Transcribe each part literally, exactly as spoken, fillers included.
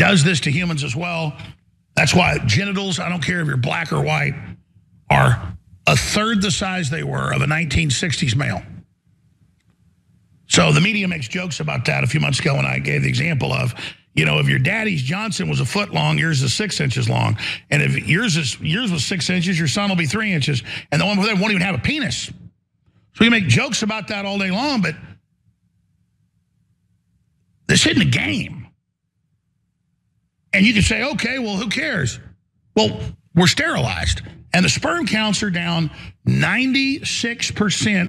does this to humans as well. That's why genitals, I don't care if you're black or white, are a third the size they were of a nineteen sixties male. So the media makes jokes about that a few months ago when I gave the example of, you know, if your daddy's Johnson was a foot long, yours is six inches long. And if yours is yours was six inches, your son will be three inches. And the one with them won't even have a penis. So we make jokes about that all day long, but this isn't a game. And you can say, okay, well, who cares? Well, we're sterilized. And the sperm counts are down ninety-six percent.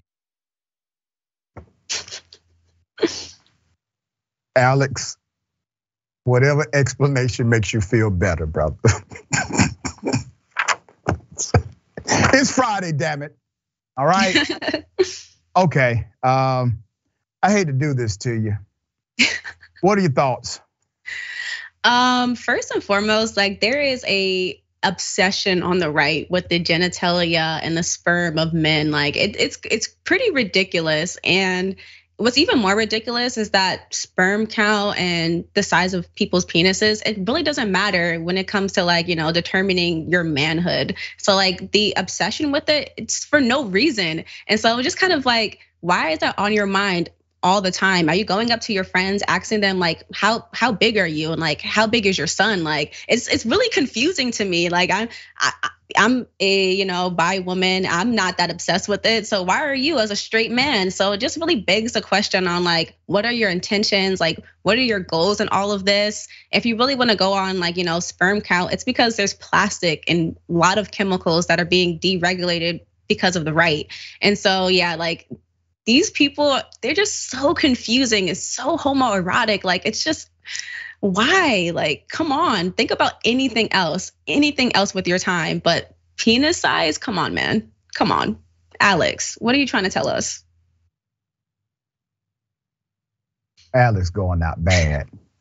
Alex, whatever explanation makes you feel better, brother. It's Friday, damn it. All right. Okay. Um, I hate to do this to you. What are your thoughts? Um, first and foremost, like there is a obsession on the right with the genitalia and the sperm of men. Like it, it's it's pretty ridiculous. And what's even more ridiculous is that sperm count and the size of people's penises, it really doesn't matter when it comes to like, you know, determining your manhood. So like the obsession with it, it's for no reason. And so just kind of like, why is that on your mind all the time? Are you going up to your friends, asking them like, how how big are you? And like, how big is your son? Like, it's it's really confusing to me. Like I'm I, I'm a, you know, bi woman. I'm not that obsessed with it. So why are you as a straight man? So it just really begs the question on like, what are your intentions? Like, what are your goals in all of this? If you really want to go on like, you know, sperm count, it's because there's plastic and a lot of chemicals that are being deregulated because of the right. And so, yeah, like these people, they're just so confusing. It's so homoerotic. Like, it's just, why? Like, come on, think about anything else, anything else with your time. But penis size, come on, man, come on. Alex, what are you trying to tell us? Alex going out bad.